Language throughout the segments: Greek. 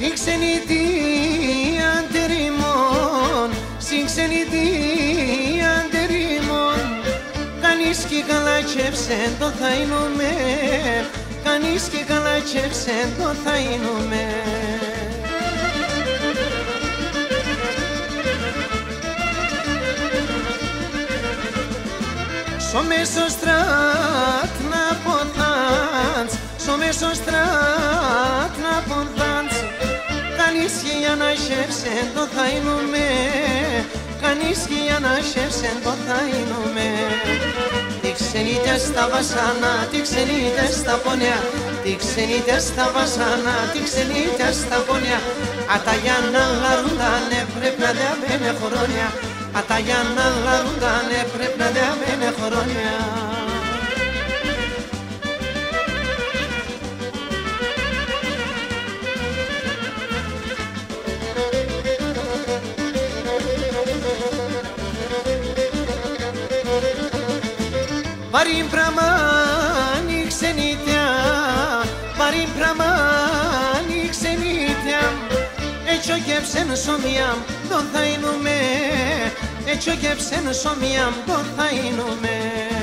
ξενιτή αντερίμον, συν ξενιτή αντερίμον. Κανείς κι καλά τσέψεν το θα εινούμε, κανείς κι καλά τσέψεν το θα εινούμε. Στο μέσο στράτ να ποθάντς, στο μέσο στράτ να ποθάντς. Κανείς κι για να σέψεν το θα εινούμε, κανείς κι για να σέψεν το θα εινούμε. Τι ξενίτες στα βασάνα, τι ξενίτες στα πονιά, τι ξενίτες στα βασάνα, τι ξενίτες στα πονιά. Ατα για να λαρούντανε πρέπει να διαβαίνε χρόνια, ατα για να λαρούντανε πρέπει να διαβαίνε χρόνια. Βαρύν πραμάνι ξενίτια, βαρύν πραμάνι ξενίτια. Έτσι όκεψεν σωμιάμ, το θα εινούμε, έτσι όκεψεν σωμιάμ, το θα εινούμε.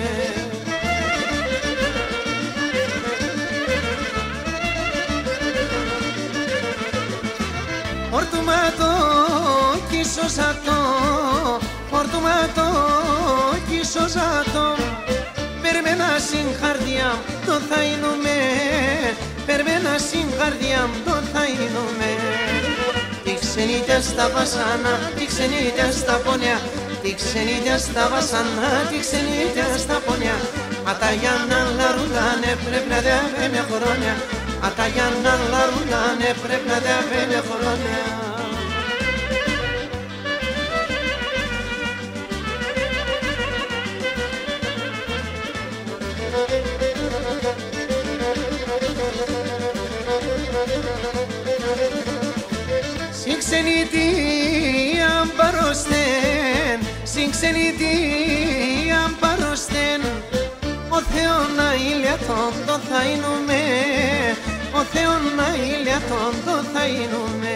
Φορτουματό κι σωζατό, φορτουματό κι σωζατό. Περμένα συγχαρδιά το θα εινούμε, περμένα συγχαρδιά το θα εινούμε. Τι ξενίτες στα βασάνα, τι ξενίτες στα πονιά, τι ξενίτες στα βασάνα, τι ξενίτες στα πονιά. Ατα για να λαρούντανε πρέπει να διαβαίνε χρόνια, ατα για να λαρούντανε πρέπει να διαβαίνε χρόνια. Συν ξενιτή αμπαρωστέν, συν ξενιτή αμπαρωστέν. Ο Θεός να ηλιατόν το θα εινούμε, ο Θεός να ηλιατόν το θα εινούμε.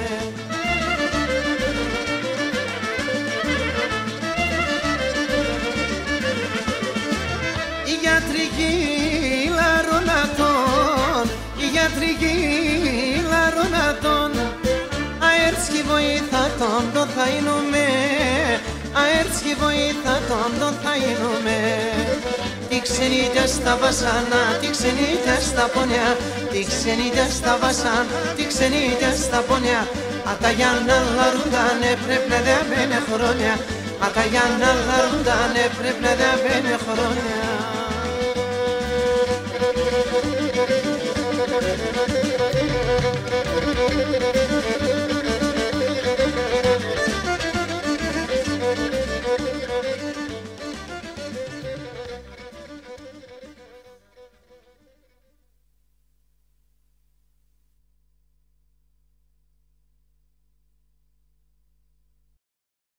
Η γιατρική λαρωνατόν, η γιατρική λαρωνατόν. Αέρτσκι βοηθατόν το θα εινούμε, αέρτσκι βοηθατόν το θα εινούμε. Τι ξενίτες στα βασάνα, τι ξενίτες στα πονιά, τι ξενίτες στα βασάνα, τι ξενίτες στα πονιά. Ατα για να λαρούντανε πρέπει να διαβαίνε χρόνια, ατα για να λαρούντανε πρέπει να διαβαίνε χρόνια. Thank you.